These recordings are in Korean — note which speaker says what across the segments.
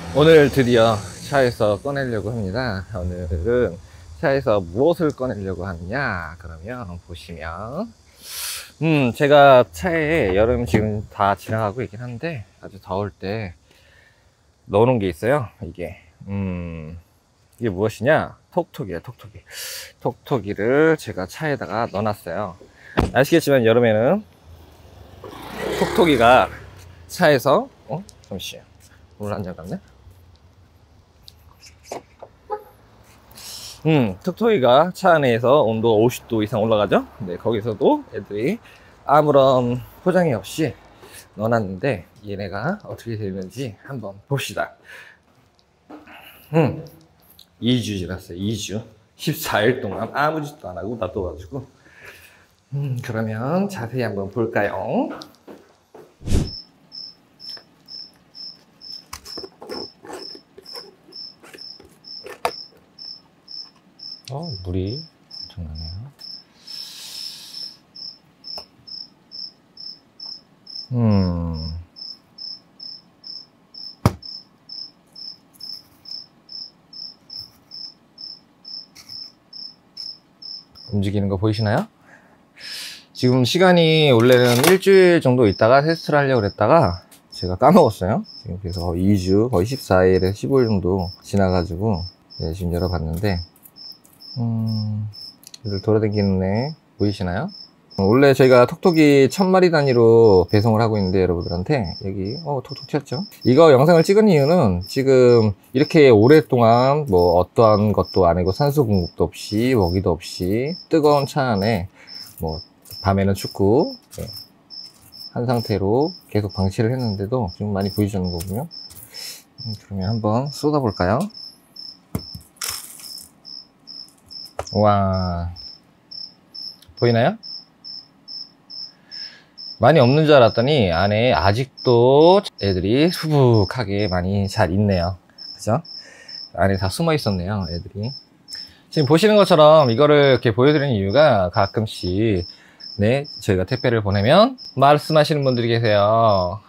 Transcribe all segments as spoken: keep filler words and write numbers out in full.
Speaker 1: 오늘 드디어 차에서 꺼내려고 합니다. 오늘은 차에서 무엇을 꺼내려고 하느냐 그러면 보시면 음 제가 차에 여름 지금 다 지나가고 있긴 한데 아주 더울 때 넣어놓은 게 있어요. 이게 음 이게 무엇이냐, 톡톡이에요. 톡톡이 톡톡이를 제가 차에다가 넣어놨어요. 아시겠지만 여름에는 톡톡이가 차에서 어? 잠시만요. 물 한 잔 갔네? 음, 톡톡이가 차 안에서 온도 오십 도 이상 올라가죠? 네, 거기서도 애들이 아무런 포장이 없이 넣어놨는데 얘네가 어떻게 되는지 한번 봅시다. 음, 이 주 지났어요. 이 주. 십사 일 동안 아무 짓도 안 하고 놔둬가지고. 음, 그러면 자세히 한번 볼까요? 어, 물이 엄청나네요. 음. 움직이는 거 보이시나요? 지금 시간이 원래는 일주일 정도 있다가 테스트를 하려고 그랬다가 제가 까먹었어요. 지금 그래서 거의 이 주, 거의 십사 일에 십오 일 정도 지나가지고 네, 지금 열어봤는데 음, 이들 돌아다니는 애 보이시나요? 원래 저희가 톡톡이 천 마리 단위로 배송을 하고 있는데 여러분들한테 여기 어 톡톡 튀었죠? 이거 영상을 찍은 이유는 지금 이렇게 오랫동안 뭐 어떠한 것도 안 하고 산소 공급도 없이 먹이도 없이 뜨거운 차 안에 뭐 밤에는 춥고 네, 한 상태로 계속 방치를 했는데도 지금 많이 보이시는 거군요. 음, 그러면 한번 쏟아 볼까요? 와, 보이나요? 많이 없는 줄 알았더니 안에 아직도 애들이 수북하게 많이 잘 있네요. 그죠? 안에 다 숨어 있었네요, 애들이. 지금 보시는 것처럼 이거를 이렇게 보여드리는 이유가 가끔씩 네, 저희가 택배를 보내면 말씀하시는 분들이 계세요.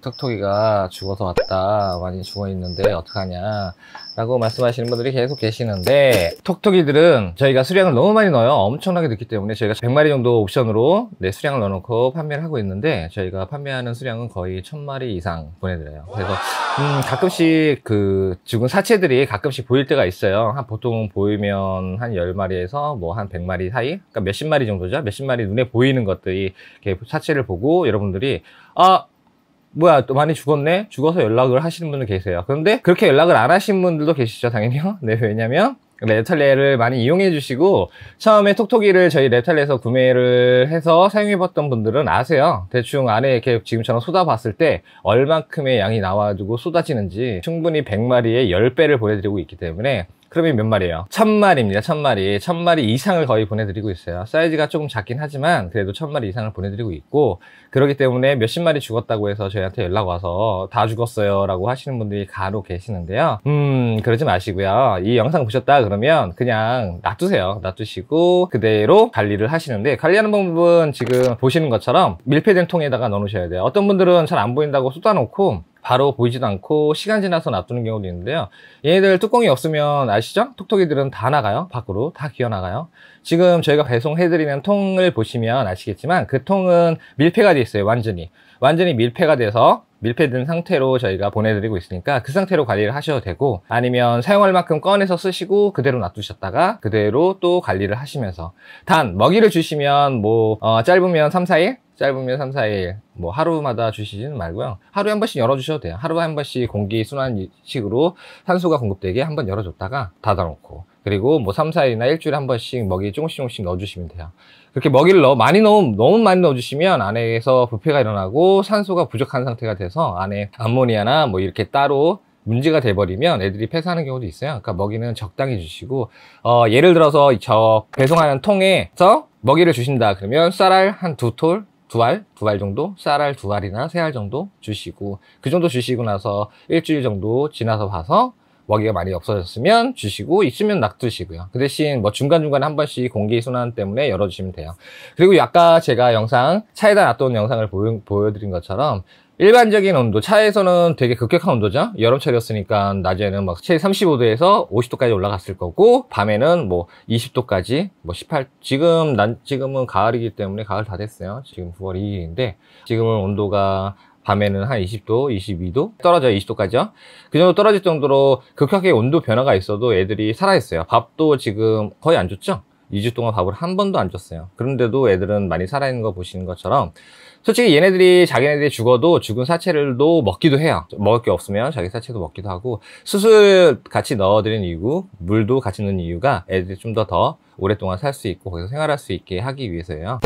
Speaker 1: 톡톡이가 죽어서 왔다, 많이 죽어 있는데 어떡하냐 라고 말씀하시는 분들이 계속 계시는데, 톡톡이들은 저희가 수량을 너무 많이 넣어요. 엄청나게 넣기 때문에 저희가 백 마리 정도 옵션으로 네, 수량을 넣어놓고 판매를 하고 있는데 저희가 판매하는 수량은 거의 천 마리 이상 보내드려요. 그래서 음, 가끔씩 그 죽은 사체들이 가끔씩 보일 때가 있어요. 한 보통 보이면 한 열 마리에서 뭐 한 백 마리 사이, 그러니까 몇십 마리 정도죠. 몇십 마리 눈에 보이는 것들이 이렇게 사체를 보고 여러분들이 아 뭐야 또 많이 죽었네, 죽어서 연락을 하시는 분들 계세요. 그런데 그렇게 연락을 안 하신 분들도 계시죠, 당연히요. 네, 왜냐면 레탈레를 많이 이용해 주시고 처음에 톡톡이를 저희 레탈레에서 구매를 해서 사용해 봤던 분들은 아세요. 대충 안에 이렇게 지금처럼 쏟아 봤을 때 얼만큼의 양이 나와주고 쏟아지는지 충분히 백 마리의 십 배를 보내드리고 있기 때문에. 그러면 몇 마리예요? 천 마리입니다. 천 마리. 천 마리 이상을 거의 보내드리고 있어요. 사이즈가 조금 작긴 하지만 그래도 천 마리 이상을 보내드리고 있고, 그렇기 때문에 몇십 마리 죽었다고 해서 저희한테 연락 와서 다 죽었어요 라고 하시는 분들이 간혹 계시는데요. 음 그러지 마시고요. 이 영상 보셨다 그러면 그냥 놔두세요. 놔두시고 그대로 관리를 하시는데, 관리하는 방법은 지금 보시는 것처럼 밀폐된 통에다가 넣어 놓으셔야 돼요. 어떤 분들은 잘 안 보인다고 쏟아놓고 바로 보이지도 않고 시간 지나서 놔두는 경우도 있는데요. 얘네들 뚜껑이 없으면 아시죠? 톡톡이들은 다 나가요. 밖으로 다 기어 나가요. 지금 저희가 배송해드리는 통을 보시면 아시겠지만 그 통은 밀폐가 돼 있어요. 완전히 완전히 밀폐가 돼서 밀폐된 상태로 저희가 보내드리고 있으니까 그 상태로 관리를 하셔도 되고, 아니면 사용할 만큼 꺼내서 쓰시고 그대로 놔두셨다가 그대로 또 관리를 하시면서, 단 먹이를 주시면 뭐 어, 짧으면 삼, 사 일, 짧으면 삼, 사 일, 뭐 하루마다 주시지는 말고요. 하루에 한 번씩 열어주셔도 돼요. 하루에 한 번씩 공기 순환식으로 산소가 공급되게 한 번 열어줬다가 닫아놓고, 그리고 뭐 삼, 사 일이나 일주일에 한 번씩 먹이 조금씩 조금씩 넣어주시면 돼요. 그렇게 먹이를 넣어 많이 넣어 너무 많이 넣어주시면 안에서 부패가 일어나고 산소가 부족한 상태가 돼서 안에 암모니아나 뭐 이렇게 따로 문제가 돼버리면 애들이 폐사하는 경우도 있어요. 그러니까 먹이는 적당히 주시고, 어, 예를 들어서 저 배송하는 통에서 먹이를 주신다 그러면 쌀알 한 두 톨, 두 알, 두 알 정도, 쌀알 두 알이나 세 알 정도 주시고, 그 정도 주시고 나서 일주일 정도 지나서 봐서 먹이가 많이 없어졌으면 주시고, 있으면 놔두시고요. 그 대신 뭐 중간중간에 한 번씩 공기 순환 때문에 열어주시면 돼요. 그리고 아까 제가 영상 차에다 놔둔 영상을 보여, 보여드린 것처럼 일반적인 온도, 차에서는 되게 급격한 온도죠. 여름철이었으니까 낮에는 막 최대 삼십오 도에서 오십 도까지 올라갔을 거고, 밤에는 뭐 이십 도까지, 뭐 십팔, 지금, 난, 지금은 가을이기 때문에 가을 다 됐어요. 지금 구월 이일인데, 지금은 온도가 밤에는 한 이십 도, 이십이 도 떨어져요. 이십 도까지요. 그 정도 떨어질 정도로 급격하게 온도 변화가 있어도 애들이 살아있어요. 밥도 지금 거의 안 줬죠? 이 주 동안 밥을 한 번도 안 줬어요. 그런데도 애들은 많이 살아있는 거 보시는 것처럼, 솔직히 얘네들이 자기네들이 죽어도 죽은 사체를도 먹기도 해요. 먹을 게 없으면 자기 사체도 먹기도 하고, 수술 같이 넣어드린 이유, 물도 같이 넣는 이유가 애들이 좀 더 더 오랫동안 살 수 있고 거기서 생활할 수 있게 하기 위해서예요.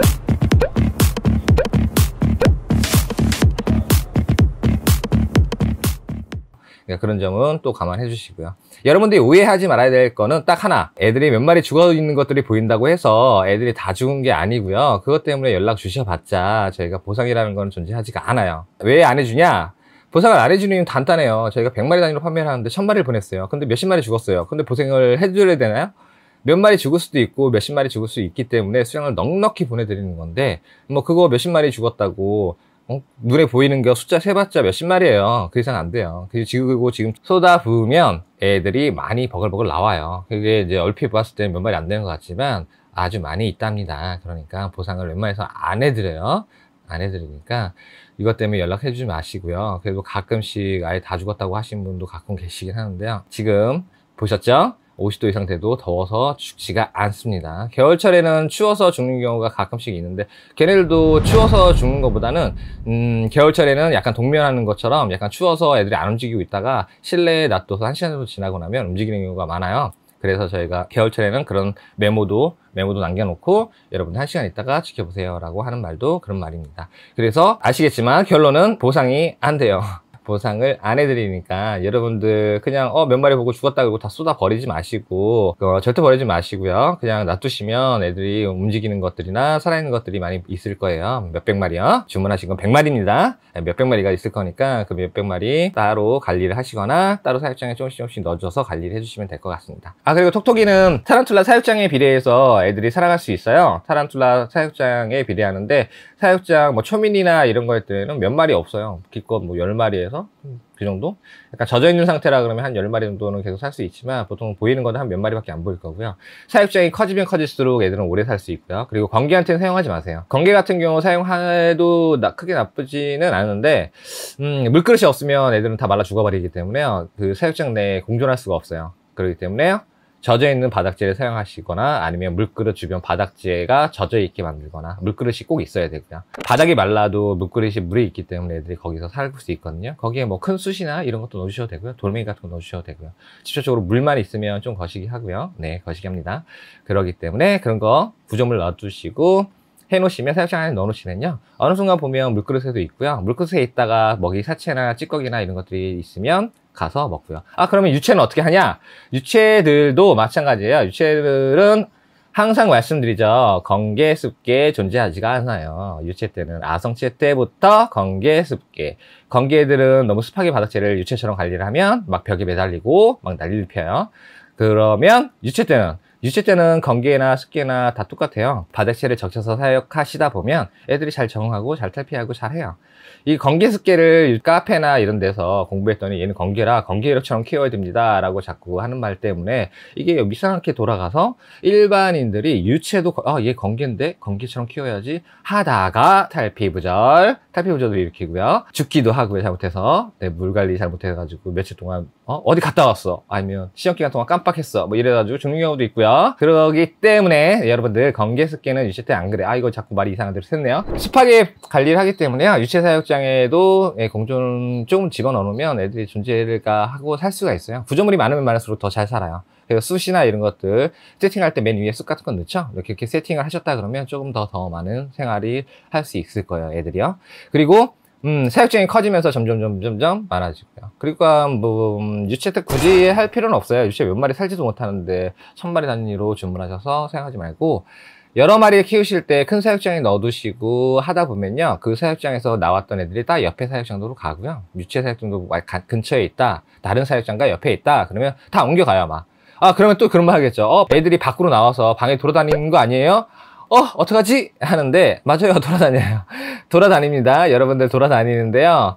Speaker 1: 그런 점은 또 감안해 주시고요. 여러분들이 오해하지 말아야 될 거는 딱 하나, 애들이 몇 마리 죽어 있는 것들이 보인다고 해서 애들이 다 죽은 게 아니고요. 그것 때문에 연락 주셔봤자 저희가 보상이라는 건 존재하지가 않아요. 왜 안 해주냐? 보상을 안 해주는 이유는 간단해요. 저희가 백 마리 단위로 판매를 하는데 천 마리를 보냈어요. 근데 몇십 마리 죽었어요. 근데 보상을 해줘야 되나요? 몇 마리 죽을 수도 있고 몇십 마리 죽을 수 있기 때문에 수량을 넉넉히 보내드리는 건데, 뭐 그거 몇십 마리 죽었다고 어? 눈에 보이는 게 숫자 세봤자 몇십 마리예요. 그 이상 안 돼요. 그리고 지금 쏟아 부으면 애들이 많이 버글버글 나와요. 그게 이제 얼핏 봤을 때 몇 마리 안 되는 것 같지만 아주 많이 있답니다. 그러니까 보상을 웬만해서 안 해드려요. 안 해드리니까 이것 때문에 연락해 주지 마시고요. 그래도 가끔씩 아예 다 죽었다고 하신 분도 가끔 계시긴 하는데요. 지금 보셨죠? 오십 도 이상 돼도 더워서 죽지가 않습니다. 겨울철에는 추워서 죽는 경우가 가끔씩 있는데, 걔네들도 추워서 죽는 것보다는 음, 겨울철에는 약간 동면하는 것처럼 약간 추워서 애들이 안 움직이고 있다가 실내에 놔둬서 한 시간 정도 지나고 나면 움직이는 경우가 많아요. 그래서 저희가 겨울철에는 그런 메모도 메모도 남겨놓고 여러분들 한 시간 있다가 지켜보세요 라고 하는 말도 그런 말입니다. 그래서 아시겠지만 결론은 보상이 안 돼요. 보상을 안 해드리니까 여러분들 그냥 어 몇 마리 보고 죽었다 그러고 다 쏟아 버리지 마시고, 어, 절대 버리지 마시고요. 그냥 놔두시면 애들이 움직이는 것들이나 살아있는 것들이 많이 있을 거예요. 몇백 마리요. 주문하신 건 백 마리입니다. 몇백 마리가 있을 거니까 그 몇백 마리 따로 관리를 하시거나 따로 사육장에 조금씩 조금씩 넣어줘서 관리를 해주시면 될 것 같습니다. 아, 그리고 톡톡이는 타란툴라 사육장에 비례해서 애들이 살아갈 수 있어요. 타란툴라 사육장에 비례하는데, 사육장 뭐 초민이나 이런 거에 때는 몇 마리 없어요. 기껏 뭐 열 마리에서 그 정도? 약간 젖어있는 상태라 그러면 한 열 마리 정도는 계속 살 수 있지만 보통 보이는 건 한 몇 마리밖에 안 보일 거고요. 사육장이 커지면 커질수록 애들은 오래 살 수 있고요. 그리고 건개한테는 사용하지 마세요. 건개 같은 경우 사용해도 나, 크게 나쁘지는 않은데, 음, 물그릇이 없으면 애들은 다 말라 죽어버리기 때문에요. 그 사육장 내에 공존할 수가 없어요. 그렇기 때문에요, 젖어있는 바닥재를 사용하시거나 아니면 물그릇 주변 바닥재가 젖어있게 만들거나, 물그릇이 꼭 있어야 되고요. 바닥이 말라도 물그릇이 물이 있기 때문에 애들이 거기서 살 수 있거든요. 거기에 뭐 큰 숯이나 이런 것도 넣어주셔도 되고요. 돌멩이 같은 거 넣어주셔도 되고요. 직접적으로 물만 있으면 좀 거시기 하고요. 네, 거시기 합니다. 그러기 때문에 그런 거 구조물 넣어두시고 해놓으시면, 사육장 안에 넣어놓으시면요, 어느 순간 보면 물그릇에도 있고요. 물그릇에 있다가 먹이 사체나 찌꺼기나 이런 것들이 있으면 가서 먹고요. 아, 그러면 유체는 어떻게 하냐? 유체들도 마찬가지예요. 유체들은 항상 말씀드리죠. 건개, 습계 존재하지가 않아요. 유체 때는 아성체 때부터 건개, 습계. 건개들은 너무 습하게 바닥재를 유체처럼 관리를 하면 막 벽에 매달리고 막 난리를 펴요. 그러면 유체 때는 유체 때는 건개나 습계나 다 똑같아요. 바닥재를 적셔서 사육하시다 보면 애들이 잘 적응하고 잘 탈피하고 잘 해요. 이 건개 습계를 카페나 이런 데서 공부했더니 얘는 건개라 건개처럼 키워야 됩니다 라고 자꾸 하는 말 때문에 이게 이상하게 돌아가서 일반인들이 유체도 아, 얘 건개인데 건개처럼 키워야지 하다가 탈피부절 탈피부절을 일으키고요. 죽기도 하고요. 잘못해서. 네, 물 관리 잘못해가지고 며칠 동안 어? 어디 갔다 왔어, 아니면 시험기간 동안 깜빡했어, 뭐 이래가지고 죽는 경우도 있고요. 그러기 때문에 여러분들 건개 습계는 유체 때 안 그래. 아, 이거 자꾸 말이 이상한 대로 샜네요. 습하게 관리를 하기 때문에요, 유체 사육장에도 공존 좀 집어넣으면 애들이 존재가 하고 살 수가 있어요. 구조물이 많으면 많을수록 더 잘 살아요. 그래서 숯이나 이런 것들 세팅할 때 맨 위에 숯 같은 건 넣죠. 이렇게, 이렇게 세팅을 하셨다 그러면 조금 더 더 많은 생활이 할 수 있을 거예요, 애들이요. 그리고 음, 사육장이 커지면서 점점, 점점, 점점 많아지고요. 그러니까, 뭐, 음, 유체 때 굳이 할 필요는 없어요. 유체 몇 마리 살지도 못하는데, 천 마리 단위로 주문하셔서 사용하지 말고, 여러 마리 키우실 때 큰 사육장에 넣어두시고 하다 보면요, 그 사육장에서 나왔던 애들이 다 옆에 사육장으로 가고요. 유체 사육장도 근처에 있다, 다른 사육장과 옆에 있다, 그러면 다 옮겨가요, 막. 아, 그러면 또 그런 말 하겠죠. 어, 애들이 밖으로 나와서 방에 돌아다니는 거 아니에요? 어 어떡하지 하는데 맞아요, 돌아다녀요. 돌아다닙니다. 여러분들 돌아다니는데요.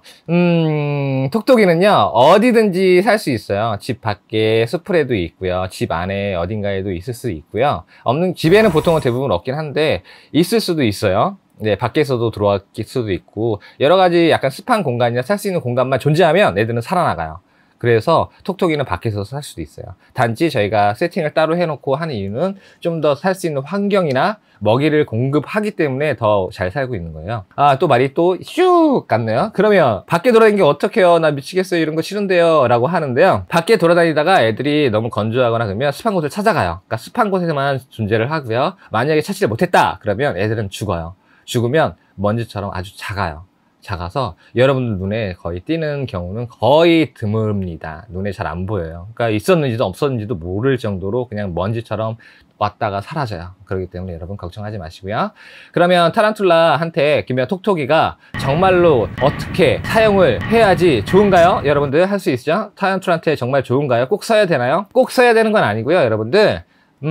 Speaker 1: 음 톡톡이는요 어디든지 살 수 있어요. 집 밖에 수풀에도 있고요, 집 안에 어딘가에도 있을 수 있고요. 없는 집에는 보통은 대부분 없긴 한데 있을 수도 있어요. 네, 밖에서도 들어왔을 수도 있고 여러 가지 약간 습한 공간이나 살 수 있는 공간만 존재하면 애들은 살아나가요. 그래서 톡톡이는 밖에서 살 수도 있어요. 단지 저희가 세팅을 따로 해놓고 하는 이유는 좀 더 살 수 있는 환경이나 먹이를 공급하기 때문에 더 잘 살고 있는 거예요. 아, 또 말이 또 슉 갔네요. 그러면 밖에 돌아다니는 게 어떡해요? 나 미치겠어요. 이런 거 싫은데요. 라고 하는데요. 밖에 돌아다니다가 애들이 너무 건조하거나 그러면 습한 곳을 찾아가요. 그러니까 습한 곳에만 존재를 하고요. 만약에 찾지를 못했다 그러면 애들은 죽어요. 죽으면 먼지처럼 아주 작아요. 작아서 여러분들 눈에 거의 띄는 경우는 거의 드뭅니다. 눈에 잘 안 보여요. 그러니까 있었는지도 없었는지도 모를 정도로 그냥 먼지처럼 왔다가 사라져요. 그렇기 때문에 여러분 걱정하지 마시고요. 그러면 타란툴라한테 김연 톡톡이가 정말로 어떻게 사용을 해야지 좋은가요? 여러분들 할 수 있죠? 타란툴라한테 정말 좋은가요? 꼭 써야 되나요? 꼭 써야 되는 건 아니고요, 여러분들.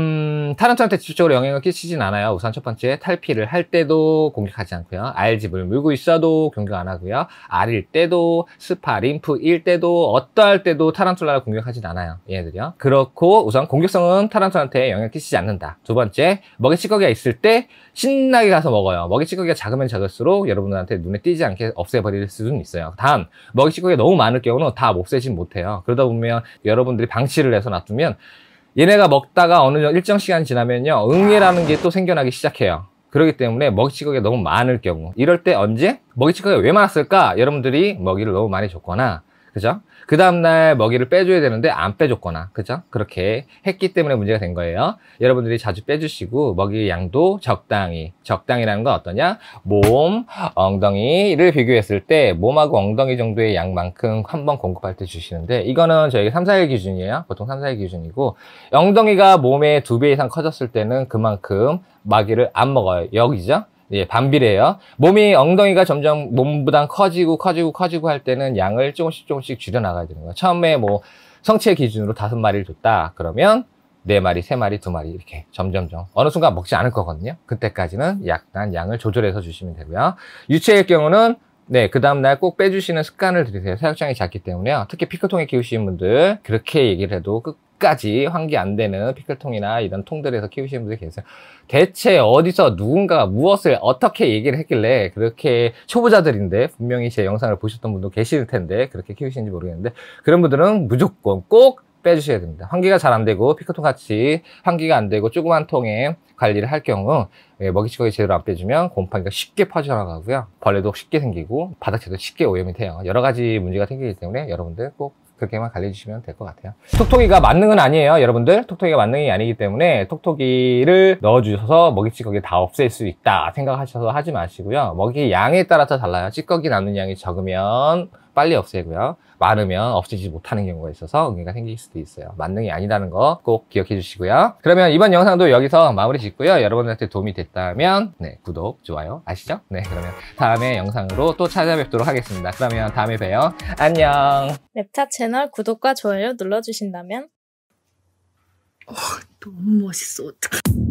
Speaker 1: 음, 타란툴라한테 직접적으로 영향을 끼치진 않아요. 우선 첫 번째, 탈피를 할 때도 공격하지 않고요. 알집을 물고 있어도 공격 안 하고요. 알일 때도, 스파, 림프일 때도, 어떠할 때도 타란툴라를 공격하진 않아요. 얘네들이요. 그렇고, 우선 공격성은 타란툴라한테 영향을 끼치지 않는다. 두 번째, 먹이 찌꺼기가 있을 때 신나게 가서 먹어요. 먹이 찌꺼기가 작으면 작을수록 여러분들한테 눈에 띄지 않게 없애버릴 수는 있어요. 단, 먹이 찌꺼기가 너무 많을 경우는 다 없애진 못해요. 그러다 보면 여러분들이 방치를 해서 놔두면 얘네가 먹다가 어느 정도 일정 시간 지나면요 응애라는 게 또 생겨나기 시작해요. 그렇기 때문에 먹이찌꺼기가 너무 많을 경우, 이럴 때 언제? 먹이찌꺼기가 왜 많았을까? 여러분들이 먹이를 너무 많이 줬거나, 그죠? 그 다음날 먹이를 빼줘야 되는데 안 빼줬거나, 그죠? 그렇게 했기 때문에 문제가 된 거예요. 여러분들이 자주 빼주시고 먹이 양도 적당히, 적당이라는 건 어떠냐? 몸, 엉덩이를 비교했을 때 몸하고 엉덩이 정도의 양만큼 한번 공급할 때 주시는데, 이거는 저희가 삼, 사 일 기준이에요. 보통 삼, 사 일 기준이고, 엉덩이가 몸의 두 배 이상 커졌을 때는 그만큼 먹이를 안 먹어요. 여기죠? 예, 반비례해요. 몸이, 엉덩이가 점점 몸보다 커지고 커지고 커지고 할 때는 양을 조금씩 조금씩 줄여나가야 되는 거예요. 처음에 뭐 성체 기준으로 다섯 마리를 줬다 그러면 네 마리, 세 마리, 두 마리 이렇게 점점점 어느 순간 먹지 않을 거거든요. 그때까지는 약간 양을 조절해서 주시면 되고요. 유체일 경우는 네, 그 다음날 꼭 빼주시는 습관을 들이세요. 사육장이 작기 때문에요. 특히 피클통에 키우시는 분들, 그렇게 얘기를 해도 끝까지 환기 안 되는 피클통이나 이런 통들에서 키우시는 분들이 계세요. 대체 어디서 누군가가 무엇을 어떻게 얘기를 했길래 그렇게 초보자들인데, 분명히 제 영상을 보셨던 분도 계실 텐데 그렇게 키우시는지 모르겠는데, 그런 분들은 무조건 꼭 빼주셔야 됩니다. 환기가 잘 안 되고 피크통 같이 환기가 안 되고 조그만 통에 관리를 할 경우 먹이찌꺼기 제대로 안 빼주면 곰팡이가 쉽게 퍼져나가고요, 벌레도 쉽게 생기고 바닥재도 쉽게 오염이 돼요. 여러 가지 문제가 생기기 때문에 여러분들 꼭 그렇게만 관리해주시면 될 것 같아요. 톡톡이가 만능은 아니에요, 여러분들. 톡톡이가 만능이 아니기 때문에 톡톡이를 넣어주셔서 먹이찌꺼기 다 없앨 수 있다 생각하셔서 하지 마시고요. 먹이 양에 따라서 달라요. 찌꺼기 남는 양이 적으면 빨리 없애고요, 많으면 없애지 못하는 경우가 있어서 응애가 생길 수도 있어요. 만능이 아니라는 거 꼭 기억해 주시고요. 그러면 이번 영상도 여기서 마무리 짓고요. 여러분들한테 도움이 됐다면 네, 구독, 좋아요 아시죠? 네, 그러면 다음에 영상으로 또 찾아뵙도록 하겠습니다. 그러면 다음에 봬요. 안녕.
Speaker 2: 랩차 채널 구독과 좋아요 눌러주신다면
Speaker 3: 어, 너무 멋있어. 어떡해.